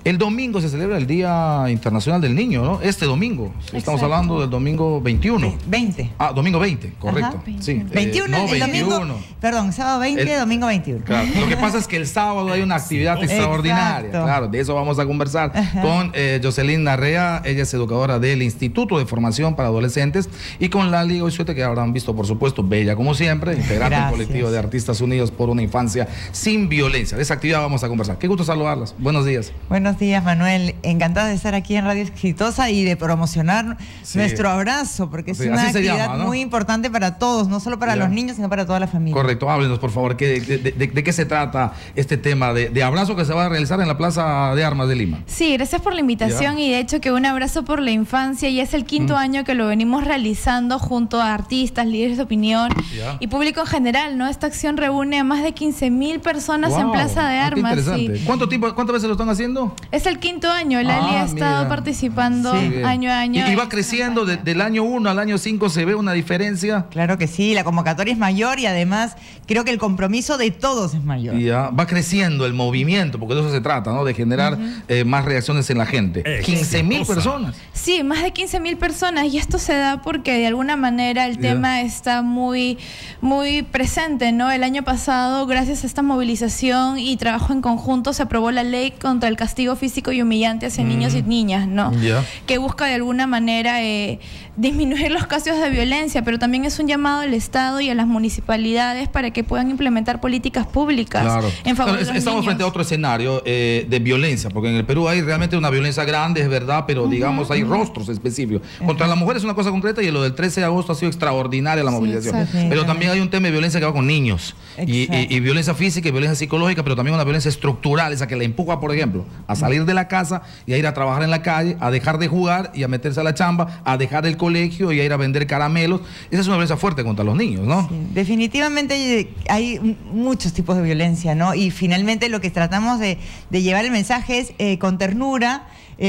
El domingo se celebra el Día Internacional del Niño, ¿no? Este domingo. Estamos hablando del domingo 21. 20. Ah, domingo 20, correcto. Ajá. Sí. 21, No, el 21. domingo. Perdón, sábado 20, domingo 21. Claro. Lo que pasa es que el sábado hay una actividad extraordinaria. Exacto. Claro, de eso vamos a conversar con Jocelyn Larrea. Ella es educadora del Instituto de Formación para Adolescentes, y con Lali Goizueta, que habrán visto, por supuesto, bella como siempre, integrante del colectivo de Artistas Unidos por una Infancia sin Violencia. De esa actividad vamos a conversar. Qué gusto saludarlas. Buenos días. Buenos días, Manuel. Encantada de estar aquí en Radio Exitosa y de promocionar nuestro abrazo, porque es una actividad muy importante para todos, no solo para los niños, sino para toda la familia. Correcto. Háblenos, por favor, ¿de qué se trata este tema de abrazo que se va a realizar en la Plaza de Armas de Lima? Sí, gracias por la invitación y de hecho que un abrazo por la infancia ya es el quinto año que lo venimos realizando junto a artistas, líderes de opinión y público en general, ¿no? Esta acción reúne a más de 15.000 personas en Plaza de Armas. Qué interesante. Sí. ¿Cuántas veces lo están haciendo? Es el quinto año, Lali ha estado participando año a año. ¿Y va creciendo del año 1 al año 5? ¿Se ve una diferencia? Claro que sí, la convocatoria es mayor y además creo que el compromiso de todos es mayor. Ya, va creciendo el movimiento, porque de eso se trata, ¿no? De generar más reacciones en la gente. 15.000 personas. Sí, más de 15.000 personas, y esto se da porque de alguna manera el tema está muy presente, ¿no? El año pasado, gracias a esta movilización y trabajo en conjunto, se aprobó la ley contra el castigo físico y humillante hacia niños y niñas, ¿no? Que busca de alguna manera disminuir los casos de violencia, pero también es un llamado al Estado y a las municipalidades para que puedan implementar políticas públicas en favor de los Estamos niños. frente a otro escenario de violencia, porque en el Perú hay realmente una violencia grande, es verdad, pero digamos hay rostros específicos. Contra la mujer es una cosa concreta, y lo del 13 de agosto ha sido extraordinaria la movilización. Pero también hay un tema de violencia que va con niños, y violencia física y violencia psicológica, pero también una violencia estructural, esa que le empuja, por ejemplo, a salir de la casa y a ir a trabajar en la calle, a dejar de jugar y a meterse a la chamba, a dejar el colegio y a ir a vender caramelos. Esa es una violencia fuerte contra los niños, ¿no? Sí, definitivamente hay muchos tipos de violencia, ¿no? Y finalmente lo que tratamos de llevar el mensaje es con ternura.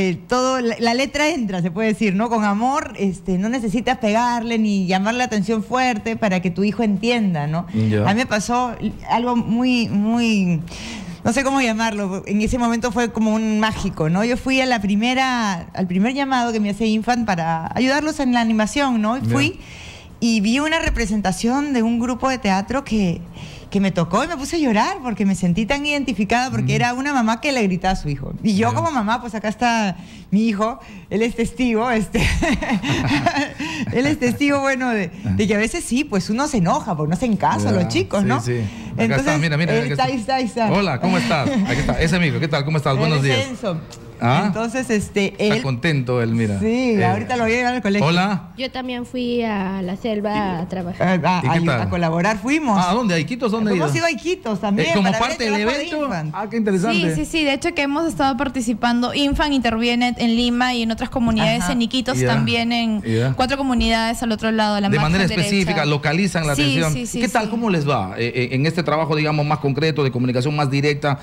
La letra entra, se puede decir, ¿no? Con amor, no necesitas pegarle ni llamarle la atención fuerte para que tu hijo entienda, ¿no? A mí me pasó algo muy, no sé cómo llamarlo, en ese momento fue como un mágico, ¿no? Yo fui al primer llamado que me hace Infant para ayudarlos en la animación, ¿no? Y fui y vi una representación de un grupo de teatro que me tocó y me puse a llorar porque me sentí tan identificada, porque era una mamá que le gritaba a su hijo. Y yo como mamá, pues acá está mi hijo, él es testigo, él es testigo, bueno, de que a veces sí, pues uno se enoja porque no hacen caso a los chicos, ¿no? Sí. Acá entonces, está, mira. Ahí está. Hola, ¿cómo estás? Aquí está, ese amigo, ¿qué tal? ¿Cómo estás? Buenos días. Entonces, está contento él, mira. Sí, ahorita lo voy a llevar al colegio. Hola. Yo también fui a la selva a trabajar. A colaborar fuimos. ¿A dónde? ¿A Iquitos? ¿Dónde hemos ido a Iquitos también. ¿Como parte del evento? Qué interesante. Sí. De hecho que hemos estado participando. Infant interviene en Lima y en otras comunidades, en Iquitos también, en 4 comunidades al otro lado de la margen manera derecha. Específica, localizan la atención. ¿Qué tal? ¿Cómo les va en este trabajo, digamos, más concreto, de comunicación más directa,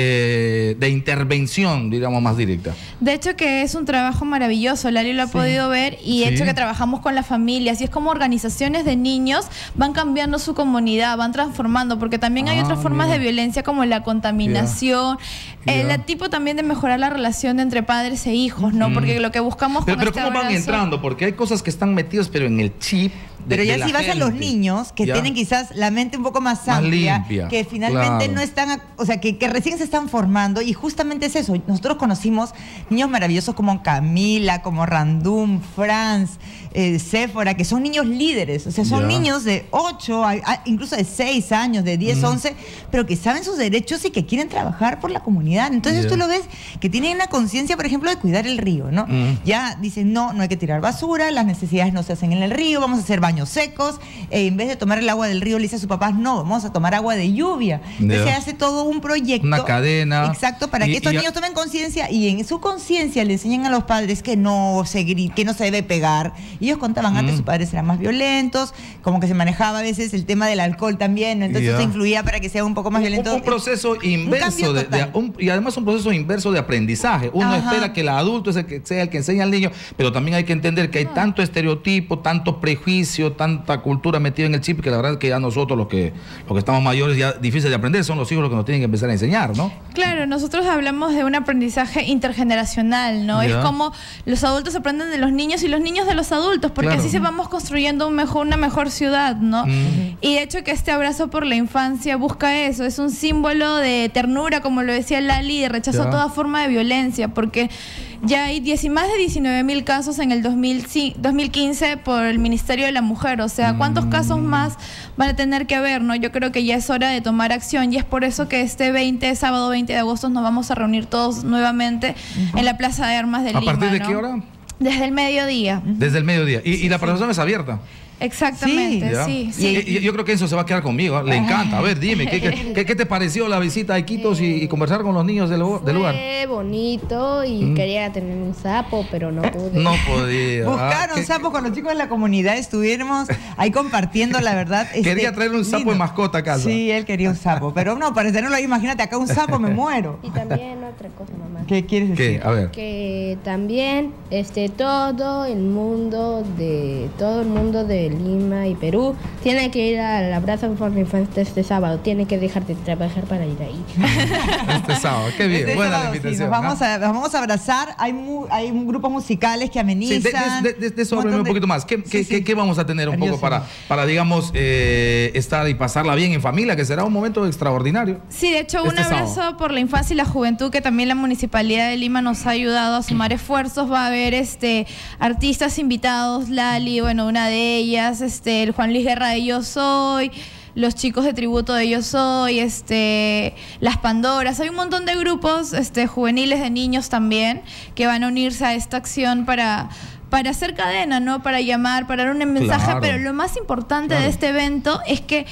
de intervención, digamos, más directa? De hecho que es un trabajo maravilloso, Lali lo ha podido ver, y de hecho que trabajamos con las familias, y es como organizaciones de niños van cambiando su comunidad, van transformando, porque también hay otras formas de violencia como la contaminación, el tipo también de mejorar la relación entre padres e hijos, ¿no? Porque lo que buscamos con pero ¿cómo van entrando? Porque hay cosas que están metidas pero en el chip. Pero ya si vas a los niños que tienen quizás la mente un poco más amplia, que finalmente no están, o sea, que recién se están formando, y justamente es eso. Nosotros conocimos niños maravillosos como Camila, como Randum, Franz, Séfora, que son niños líderes, o sea, son niños de 8, incluso de 6 años, de 10, 11, pero que saben sus derechos y que quieren trabajar por la comunidad. Entonces tú lo ves que tienen una conciencia, por ejemplo, de cuidar el río, ¿no? Ya dicen, no hay que tirar basura, las necesidades no se hacen en el río, vamos a hacer baños secos, en vez de tomar el agua del río, le dice a sus papás, no, vamos a tomar agua de lluvia. Entonces se hace todo un proyecto. Una cadena. Exacto, para que estos niños tomen conciencia, y en su conciencia le enseñan a los padres que no se debe pegar. Y ellos contaban, antes sus padres eran más violentos, como que se manejaba a veces el tema del alcohol también, entonces se influía para que sea un poco más violento. Un proceso inverso, y además un proceso inverso de aprendizaje. Uno espera que el adulto sea el que enseña al niño, pero también hay que entender que hay tanto estereotipo, tanto prejuicio, sido tanta cultura metida en el chip que la verdad es que ya nosotros los que estamos mayores ya difícil de aprender, son los hijos los que nos tienen que empezar a enseñar, ¿no? Claro, nosotros hablamos de un aprendizaje intergeneracional, ¿no? Es como los adultos aprenden de los niños y los niños de los adultos, porque así se vamos construyendo una mejor ciudad, ¿no? Y de hecho que este abrazo por la infancia busca eso, es un símbolo de ternura, como lo decía Lali, de rechazo a toda forma de violencia, porque ya hay más de 19.000 casos en el 2015 por el Ministerio de la Mujer. O sea, ¿cuántos casos más van a tener que haber, no? Yo creo que ya es hora de tomar acción y es por eso que este sábado 20 de agosto nos vamos a reunir todos nuevamente en la Plaza de Armas de Lima. ¿A partir de qué hora? Desde el mediodía. Desde el mediodía. ¿Y la programación es abierta? Exactamente, sí. Yo creo que Enzo se va a quedar conmigo, ¿eh? Le encanta. A ver, dime, ¿qué te pareció la visita a Iquitos y conversar con los niños del lugar? Fue bonito y quería tener un sapo, pero no pude. No podía. Buscaron sapos con los chicos de la comunidad, estuvimos ahí compartiendo, la verdad. Quería traer un sapo de mascota a casa. Sí, él quería un sapo, pero no, para tenerlo ahí, imagínate, acá un sapo me muero. Y también otra cosa, mamá. ¿Qué quieres decir? ¿Qué? A ver. Que también todo el mundo de Lima y Perú tiene que ir al abrazo por la infancia este sábado, tiene que dejar de trabajar para ir ahí. Este sábado, qué bien, buena la invitación. Sí, nos vamos a abrazar, hay grupos musicales que amenizan. De eso háblame un poquito más. ¿Qué vamos a tener un poco para digamos, estar y pasarla bien en familia, que será un momento extraordinario? Sí, de hecho, un abrazo por la infancia y la juventud, que también la Municipalidad de Lima nos ha ayudado a sumar esfuerzos. Va a haber artistas invitados, Lali, bueno, una de ellas, el Juan Luis Guerra de Yo Soy, los chicos de tributo de Yo Soy, las Pandoras. Hay un montón de grupos juveniles de niños también que van a unirse a esta acción para hacer cadena, ¿no? Para llamar, para dar un mensaje, pero lo más importante de este evento es que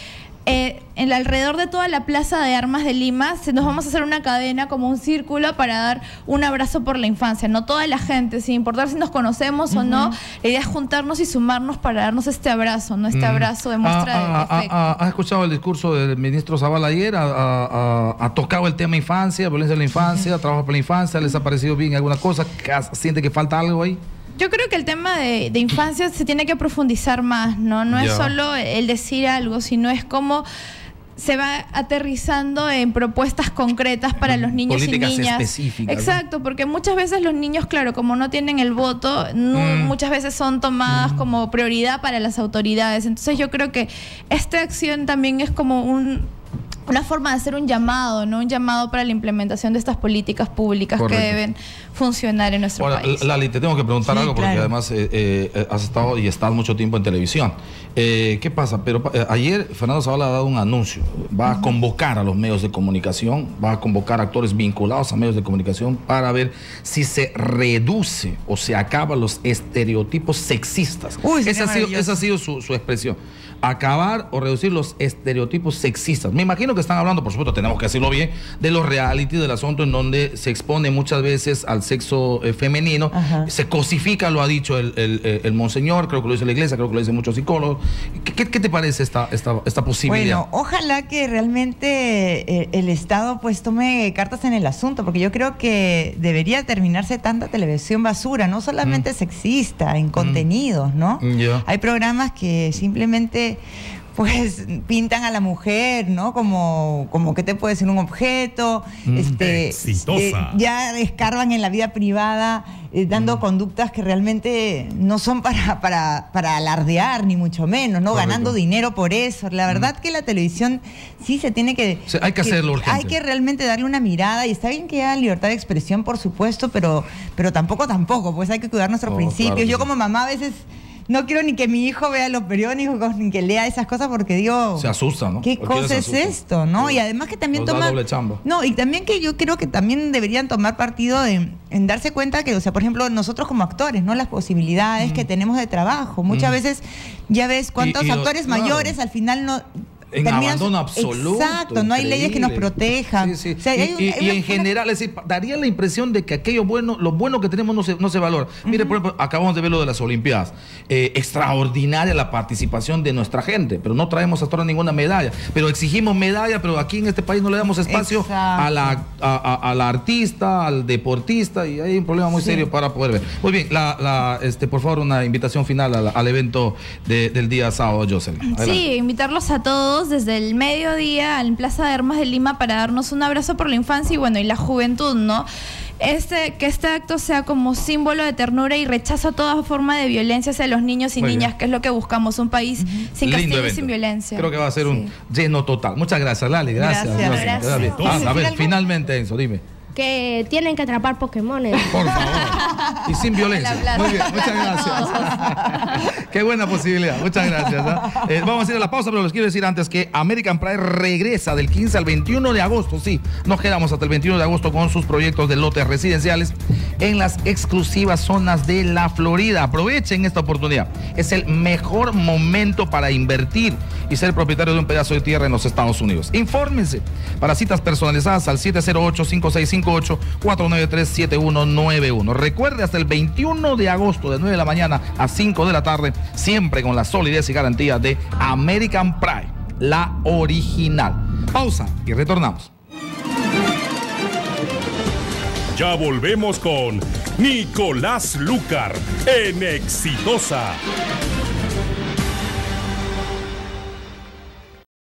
en alrededor de toda la Plaza de Armas de Lima nos vamos a hacer una cadena, como un círculo, para dar un abrazo por la infancia, no toda la gente, sin importar si nos conocemos o no. La idea es juntarnos y sumarnos para darnos este abrazo, ¿no? Este abrazo de muestra de afecto. ¿Has escuchado el discurso del ministro Zavala ayer? ¿Ha tocado el tema infancia, violencia de la infancia, trabajo por la infancia? ¿Les ha parecido bien alguna cosa? ¿Siente que falta algo ahí? Yo creo que el tema de infancia se tiene que profundizar más, ¿no? No es solo el decir algo, sino es cómo se va aterrizando en propuestas concretas para los niños y niñas. Políticas específicas. Exacto, porque muchas veces los niños, claro, como no tienen el voto, muchas veces son tomadas como prioridad para las autoridades. Entonces yo creo que esta acción también es como una forma de hacer un llamado, ¿no? Un llamado para la implementación de estas políticas públicas que deben funcionar en nuestro país. Lali, te tengo que preguntar algo, porque además has estado y estás mucho tiempo en televisión. ¿Qué pasa? Pero ayer Fernando Zavala ha dado un anuncio. Va a convocar a los medios de comunicación, va a convocar actores vinculados a medios de comunicación para ver si se reduce o se acaban los estereotipos sexistas. Esa ha sido su expresión. Acabar o reducir los estereotipos sexistas. Me imagino que están hablando, por supuesto, tenemos que decirlo bien, de los reality, del asunto en donde se expone muchas veces al sexo femenino. Se cosifica, lo ha dicho el monseñor, creo que lo dice la iglesia, creo que lo dicen muchos psicólogos. ¿Qué te parece esta posibilidad? Bueno, ojalá que realmente el Estado pues tome cartas en el asunto, porque yo creo que debería terminarse tanta televisión basura, no solamente sexista, en contenidos, ¿no? Hay programas que simplemente pues pintan a la mujer, ¿no? Como que te puede ser un objeto, exitosa. Ya escarban en la vida privada, dando conductas que realmente no son para alardear, ni mucho menos, ¿no? Correcto. Ganando dinero por eso. La verdad que la televisión sí se tiene que... Hay que hacerlo urgente. Hay que realmente darle una mirada, y está bien que haya libertad de expresión, por supuesto, pero tampoco, pues hay que cuidar nuestros principios. Claro, yo como mamá a veces... No quiero ni que mi hijo vea los periódicos, ni que lea esas cosas, porque digo... Se asusta, ¿no? ¿Qué cosa es esto, no? Sí. Y además que también doble chamba. No, y también que yo creo que también deberían tomar partido en darse cuenta que, o sea, por ejemplo, nosotros como actores, ¿no? Las posibilidades que tenemos de trabajo. Muchas veces ya ves cuántos actores mayores al final no... En abandono absoluto. Exacto, no hay leyes que nos protejan. Sí, sí. O sea, y en general, es decir, daría la impresión de que aquello bueno, lo bueno que tenemos no se valora. Mire, por ejemplo, acabamos de ver lo de las Olimpiadas. Extraordinaria la participación de nuestra gente, pero no traemos hasta ahora ninguna medalla. Pero exigimos medalla, pero aquí en este país no le damos espacio a la artista, al deportista, y hay un problema muy serio para poder ver. Muy bien, por favor, una invitación final al evento del día sábado, Jocelyn. Sí, invitarlos a todos desde el mediodía en Plaza de Armas de Lima para darnos un abrazo por la infancia y la juventud, ¿no? Que este acto sea como símbolo de ternura y rechazo a toda forma de violencia hacia los niños y niñas, que es lo que buscamos, un país sin castigo y sin violencia. Creo que va a ser un lleno total. Muchas gracias, Lali. Gracias. A ver, finalmente, Enzo, dime. Que tienen que atrapar Pokémones. Por favor. Y sin violencia. Muy bien, muchas gracias. Qué buena posibilidad. Muchas gracias. Vamos a ir a la pausa, pero les quiero decir antes que American Pride regresa del 15 al 21 de agosto. Sí, nos quedamos hasta el 21 de agosto con sus proyectos de lotes residenciales en las exclusivas zonas de la Florida. Aprovechen esta oportunidad. Es el mejor momento para invertir y ser propietario de un pedazo de tierra en los Estados Unidos. Infórmense para citas personalizadas al 708-5658-493-7191. Recuerde, hasta el 21 de agosto de 9 de la mañana a 5 de la tarde, siempre con la solidez y garantía de American Pride, la original. Pausa y retornamos. Ya volvemos con Nicolás Lucar en Exitosa.